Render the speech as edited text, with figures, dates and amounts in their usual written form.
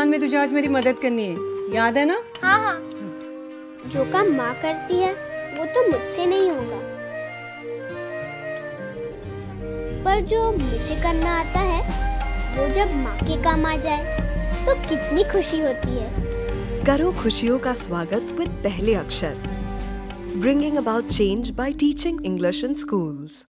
नुकसान में तुझे आज मेरी मदद करनी है, याद है ना? हाँ हाँ। जो काम माँ करती है वो तो मुझसे नहीं होगा, पर जो मुझे करना आता है वो जब माँ के काम आ जाए तो कितनी खुशी होती है। करो खुशियों का स्वागत विद पहले अक्षर, bringing about change by teaching English in schools.